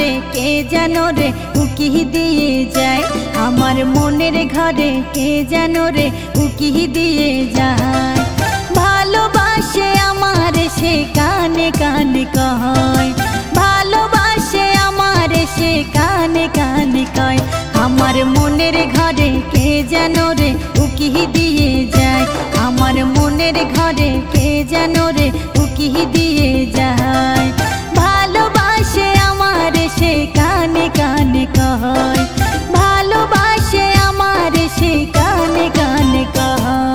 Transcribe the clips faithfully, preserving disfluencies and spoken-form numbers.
घरे के जानो रे उकी दिए जाए आमार मोनेर घरे के जानो रे उकी दिए जाए भालोबाशे आमार से काने काने कय भालोबाशे आमार से काने काने कय आमार मोनेर घरे के जानो रे उकी दिए जाए आमार मोनेर घरे के जानो रे उकी दिए जाए भालोबाशे आमार से काने काने कय भालोबाशे आमार से काने काने कय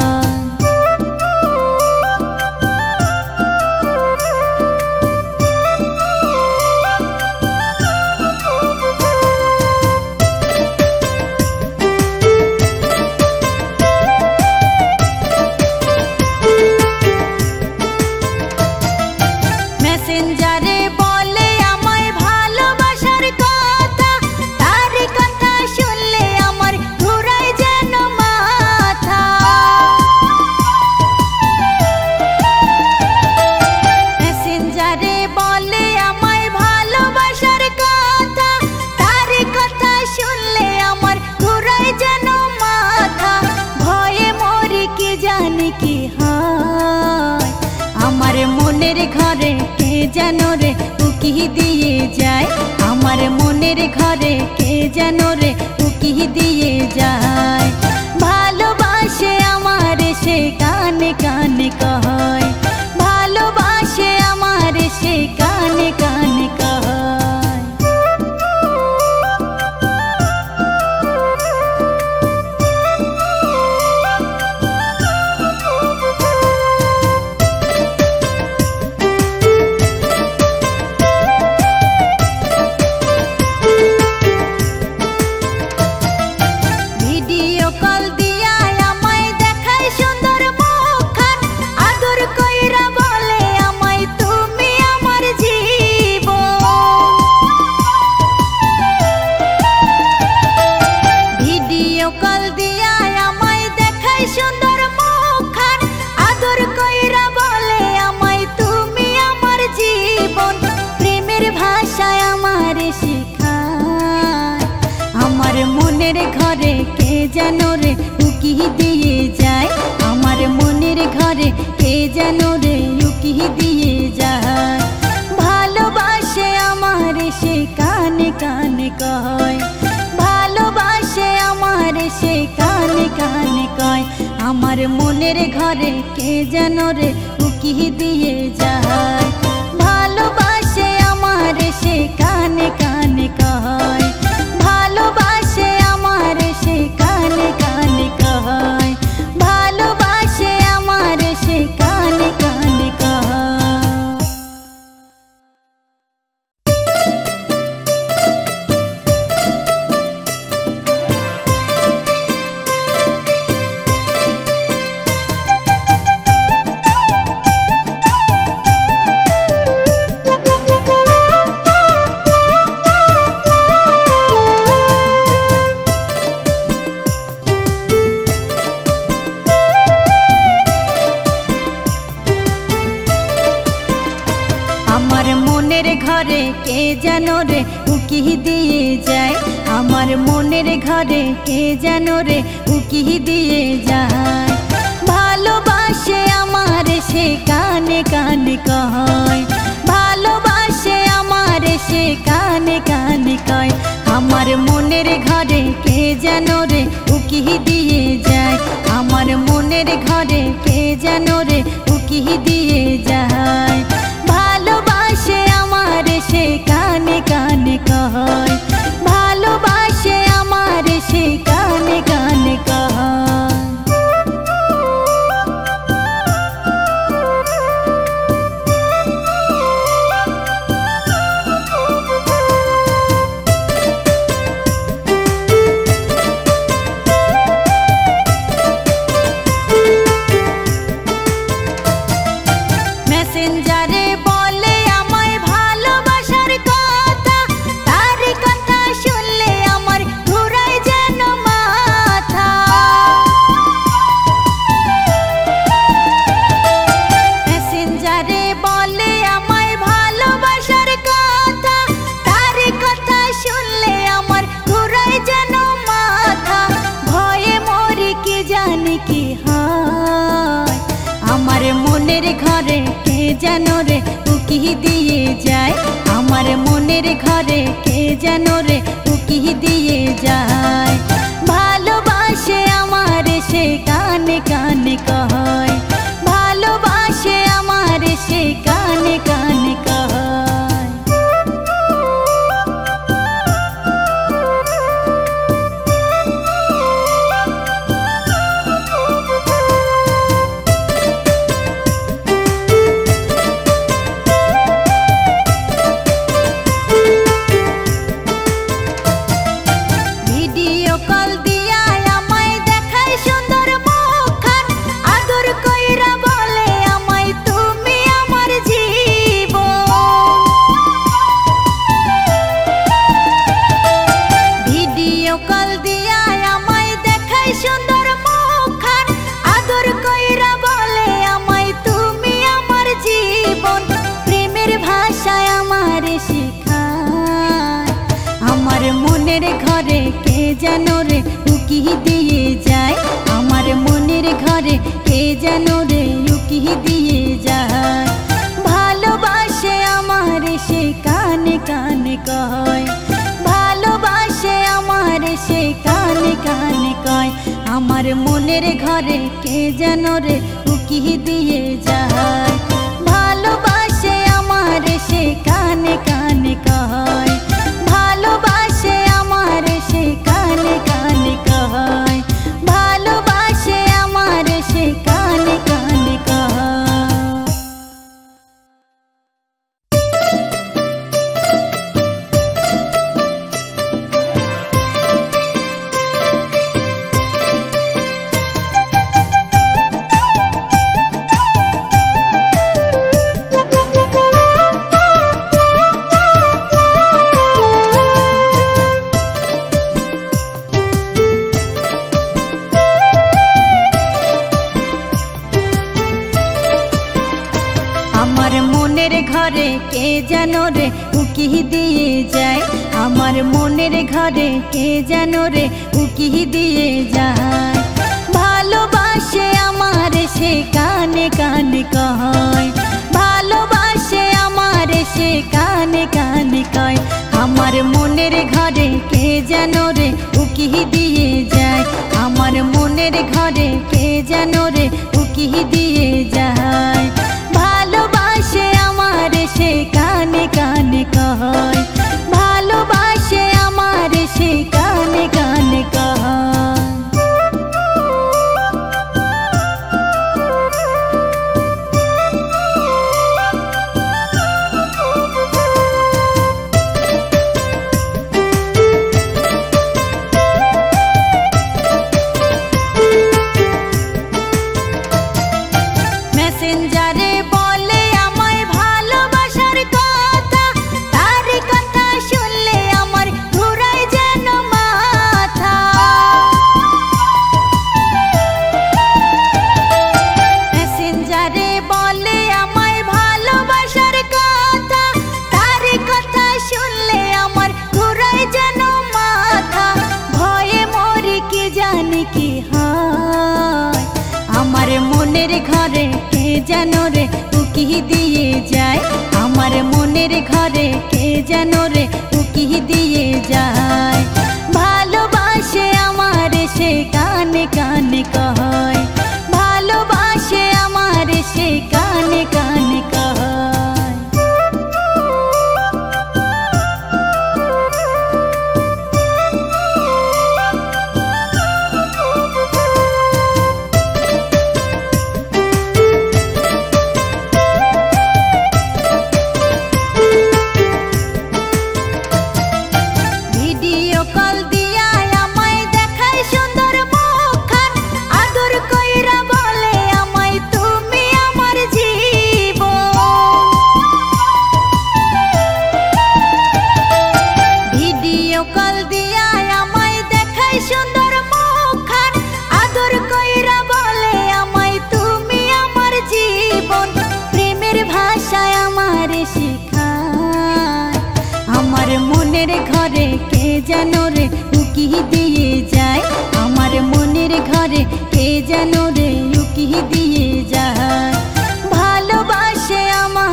घरे के जानो रे उकी दिए जाए आमार मोनेर घरे के जानो रे उकी दिए जाए भालोबाशे आमार से काने काने कय भालोबाशे आमार से काने काने कय घरे के जानो रे उकी दिए जाए आमार मोनेर घरे के जानो रे उकी दिए जाए भालोबाशे आमार से काने काने कय भालोबाशे आमार से काने काने कय आमार मोनेर घरे के जानो रे उकी दिए जाए भालोबाशे आमार से काने काने कय भालोबाशे आमार से काने काने कय भालोबाशे आमार से काने काने कय घरे के जानो रे उकी दिए जाए आमार मोनेर घरे के जानो रे उकी दिए जाए भालोबाशे आमार से काने काने कय भालोबाशे आमार से काने काने कय आमार मोनेर घरे के जानो रे उकी दिए जाए आमार मोनेर घरे के जानो रे उकी दिए जाए भालोबाशे आमार से काने काने कय भालोबाशे आमार से काने काने कय মেসেঞ্জারে বলে আমায় ভালোবাসার কথা তার যেন রে উকি দিয়ে যায়, আমার মনের ঘরে কে যেন রে উকি দিয়ে যায়। ভালোবাসে আমার সে কানে কানে কয়, ভালোবাসে আমার সে কানে কানে কয়। মনের ঘরে কে যেন রে উকি দিয়ে যায়, আমার মনের ঘরে কে যেন রে উকি দিয়ে যায়। ভালোবাসে আমার সে কানে কানে কয়, ভালোবাসে আমার সে কানে কানে কয়, আমার মনের ঘরে কে যেন রে উকি দিয়ে যায়। ভালোবাসে আমার সে কানে কানে কয়, ভালোবাসে আমার সে কানে কানে কয়, ভালোবাসে আমার সে কানে কানে কয়। ঘরে কে যেন রে উকি দিয়ে যায়, আমার মনের ঘরে কে যেন রে উকি দিয়ে যায়। ভালোবাসে আমার সে কানে কানে কয়, ভালোবাসে আমার সে কানে কানে কয়, আমার মনের ঘরে কে যেন রে উকি দিয়ে যায়, আমার মনের ঘরে কে যেন রে উকি দিয়ে যায়। ভালোবাসে আমার সে কানে কানে কয়, ভালোবাসে আমার সে কানে কানে কয়। মেসেঞ্জারে বলে আমায় ভালোবাসার কথা, তার কথা শুনলে আমার ঘুরায় যেন মাথা। মেসেঞ্জারে বলে আমায় ভালোবাসার কথা, তার কথা শুনলে আমার ঘুরায় যেন মাথা। ভয়ে মরি কি জানি কি হয়, আমার মনের ঘরে কে যেন রে উকি দিয়ে যায়, আমার মনের ঘরে কে যেন রে উকি দিয়ে যায়। ভালোবাসে আমার সে কানে কানে কয়, ভালোবাসে আমার সে কানে কানে কয়। ভিডিও কল দিয়া আমায় দেখায় সুন্দর মুখখান, আদর কইরা বলে আমায় তুমি আমার জীবন। ভিডিও কল দিয়া আমায় দেখায় সুন্দর মুখখান, আদর কইরা বলে আমায় তুমি আমার জীবন। প্রেমের ভাষায় আমার শেখায়, আমার মনের ঘরে কে যেন রে উকি দিয়ে যায়, আমার মনের ঘরে কে যেন রে উকি দিয়ে যায়। ভালোবাসে আমার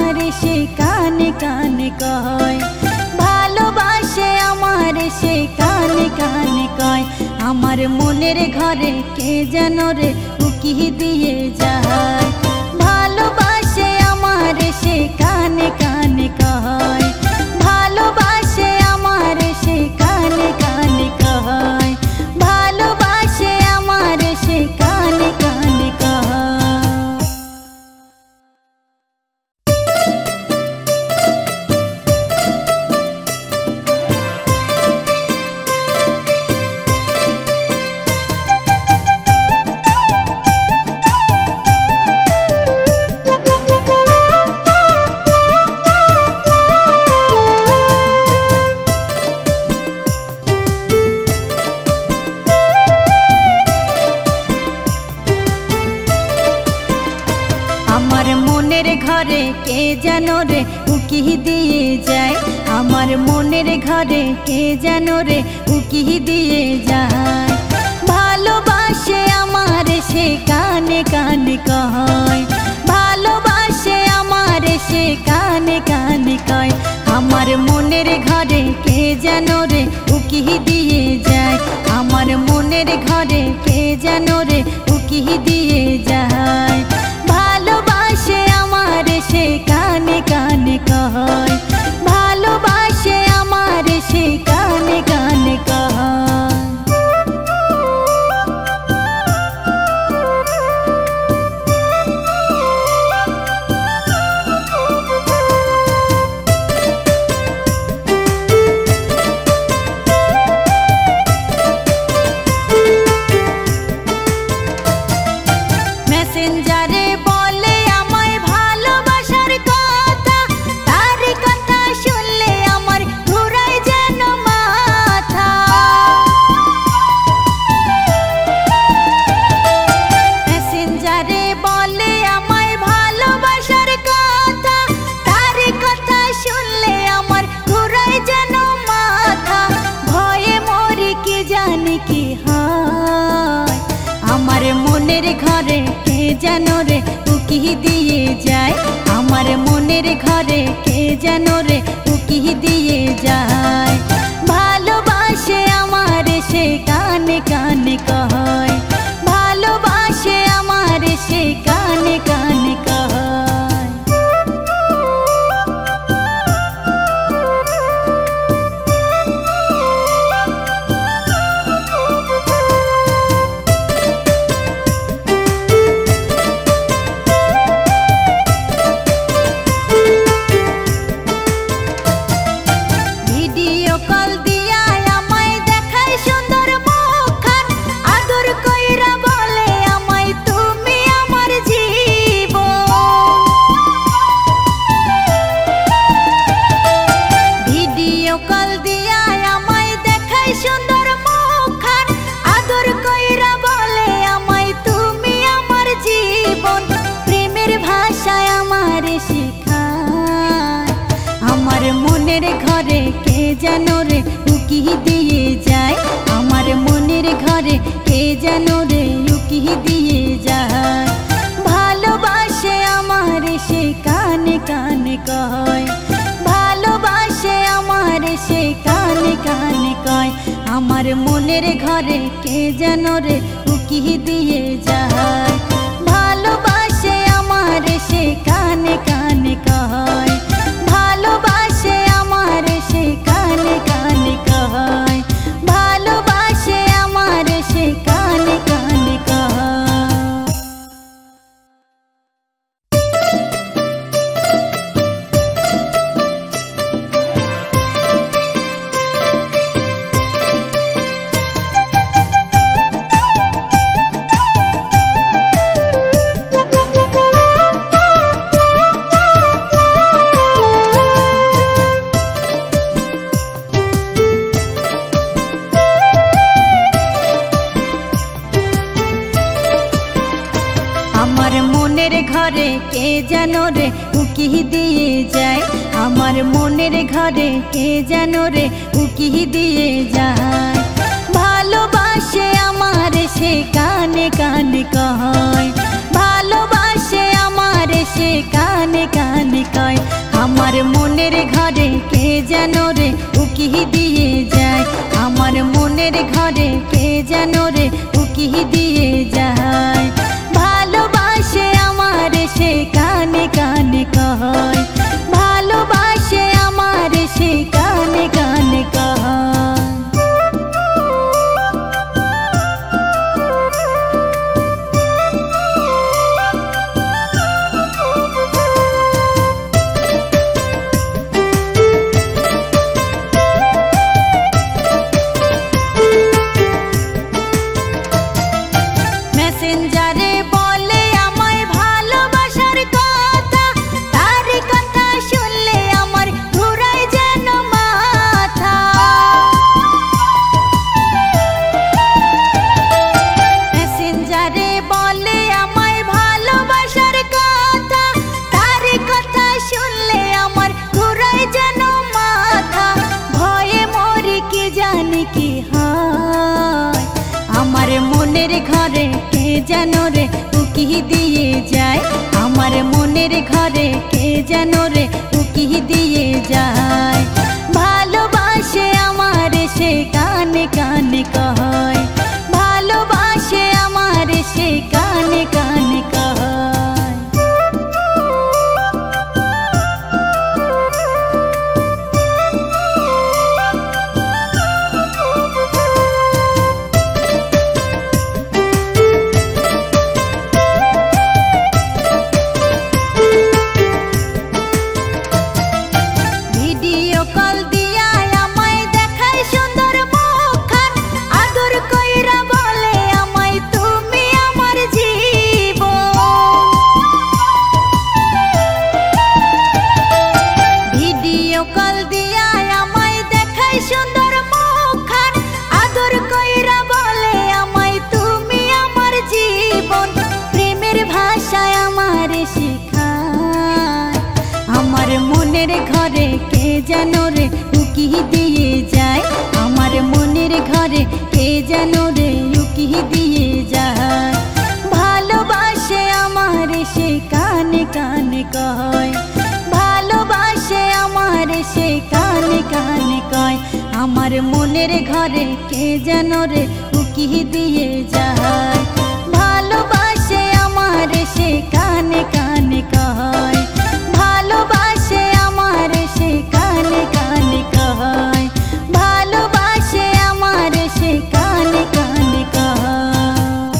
काने कय आमार मोनेर घरे के जेन रे उकी दिए जाय भालोबाशे आमार से काने काने कय भालोबाशे आमार से काने काने कय भालोबाशे आमार से काने काने कय। घरे के जेन रे उकी दिए जाय आमार मोनेर घरे के जेन रे उकी दिए जाय भालोबाशे आमार से काने काने कय भालोबाशे आमार से काने काने कय आमार मोनेर घरे के जेन रे उकी दिए जाय आमार मोनेर घरे के जेन रे उकी दिए जाय भालोबाशे आमार से काने काने कय भालोबाशे आमार से काने काने कय। মেসেঞ্জারে বলে আমায় ভালোবাসার কথা তার কথা শুনলে আমার ঘুরায় যেন মাথা মেসেঞ্জারে বলে আমায় ভালোবাসার কথা তার কথা শুনলে আমার ঘুরায় যেন মাথা ভয়ে মরি কি জানি কি হয় আমার মনের ঘরে के जेन रे उकी दिए जाय आमार मोनेर घरे के जेन रे उकी दिए जाय भालोबाशे आमार से काने काने कय भालोबाशे आमार से काने काने कय। मोनेर घरे के जेन रे उकी दिए जाय आमार मोनेर घरे के जेन रे उकी दिए जाय भालोबाशे आमार से काने काने कय भालोबाशे आमार से काने काने कय आमार मोनेर घरे के जेन रे उकी दिए जाय भालोबाशे आमार से काने काने कय भालोबाशे आमार से काने काने कय भालोबाशे आमार से काने काने कय। घरे के जेन रे उकी दिए जाय आमार मोनेर घरे के जेन रे उकी दिए जाय भालोबाशे आमार से काने काने कय भालोबाशे आमार से काने काने कय आमार मोनेर घरे के जेन रे उकी दिए जाय आमार मन মনের ঘরে কে যেন রে উকি দিয়ে যায়। ভালোবাসে আমার সে কানে কানে কয়, ভালোবাসে আমার সে কানে কানে কয়। মেসেঞ্জারে বলে আমায় ভালোবাসার কথা, তার কথা শুনলে আমার ঘুরায় যেন মাথা। মেসেঞ্জারে বলে আমায় ভালোবাসার কথা, তার কথা শুনলে আমার ঘুরায় যেন মাথা। ভয়ে মরি কি জানি কি হয়, আমার মনের ঘরে কে যেন রে উকি দিয়ে যায়। আমার মনের ঘরে কে যেন রে উকি দিয়ে যায়। ভালোবাসে আমার সে কানে কানে কয়, ভালোবাসে আমার সে কানে কানে কয়। ভিডিও কল দিয়া আমায় দেখায় সুন্দর মুখখান, আদর কইরা বলে আমায় তুমি আমার জীবন। ভিডিও কল দিয়া আমায় দেখায় সুন্দর মুখখান, আদর কইরা বলে আমায় তুমি আমার জীবন। প্রেমের ভাষায় আমার শিখায়, আমার মনের ঘরে কে যেন রে উকি দিয়ে যায়। আমার মনের ঘরে কে যেন রে উকি দিয়ে যায়। ভালোবাসে আমার সে কানে কানে কয়, ভালোবাসে আমার সে কানে কানে কয়। আমার মনের ঘরে কে যেন রে উকি দিয়ে যায়। ভালোবাসে আমার সে কানে কানে কয়, ভালোবাসে আমার সে কানে কানে কয়, ভালোবাসে আমার সে কানে কানে কয়।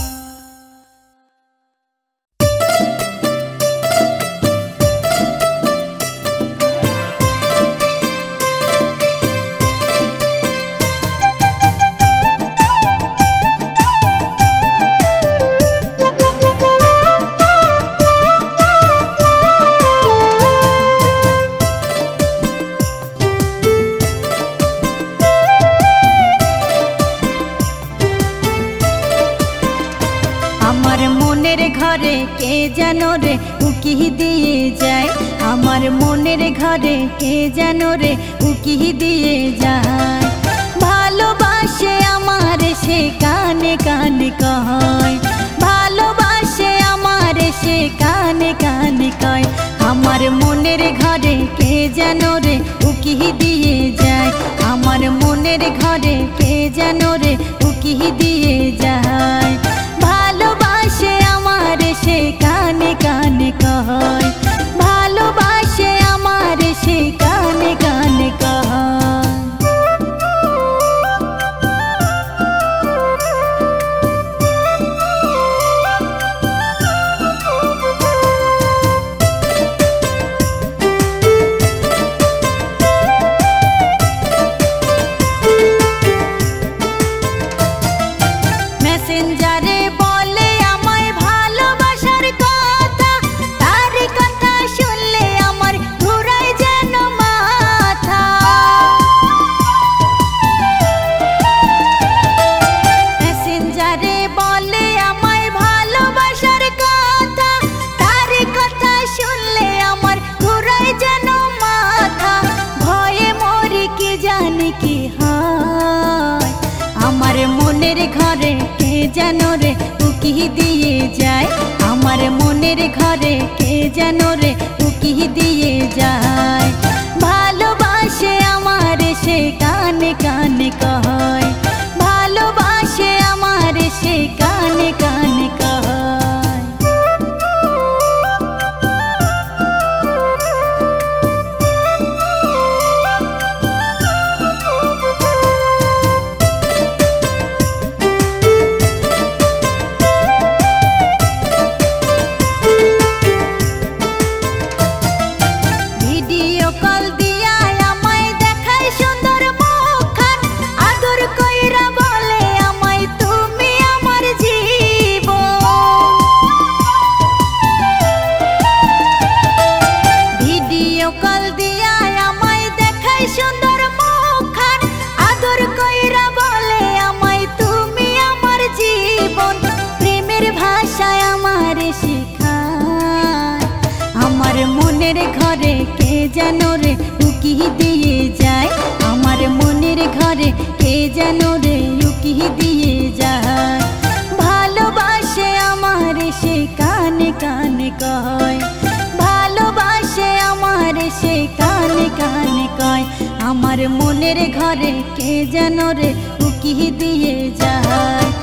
আমার মনের ঘরে কে যেন রে উকি দিয়ে যায়। আমার মনের ঘরে কে যেন রে উকি দিয়ে যায়। ভালোবাসে আমার সে কানে কানে কয়, ভালোবাসে আমার সে কানে কানে কয়। আমার মনের ঘরে কে যেন রে উকি দিয়ে যায়। আমার মনের ঘরে কে যেন রে উকি দিয়ে যায়। ভালোবাসে আমার সে কানে কানে কয়, ভালোবাসে আমার সে কানে কানে কয়। মেসেঞ্জারে বলে আমায় ভালোবাসার কথা, তার কথা শুনলে আমার ঘুরায় যেন মাথা। মেসেঞ্জারে বলে আমায় ভালোবাসার কথা, তার কথা শুনলে আমার ঘুরায় যেন মাথা। ভয়ে মরি কি জানি কি হয়, আমার মনের ঘরে কে যেন রে উকি দিয়ে যায়। আমার মনের ঘরে কে যেন রে উকি দিয়ে যায়। ভালোবাসে আমার সে কানে কানে কয়, মনের ঘরে কে যেন রে উকি দিয়ে যায়, আমার মনের ঘরে কে যেন রে উকি দিয়ে যায়। ভালোবাসে আমার সে কানে কানে কয়, ভালোবাসে আমার সে কানে কানে কয়, আমার মনের ঘরে কে যেন রে উকি দিয়ে যায়।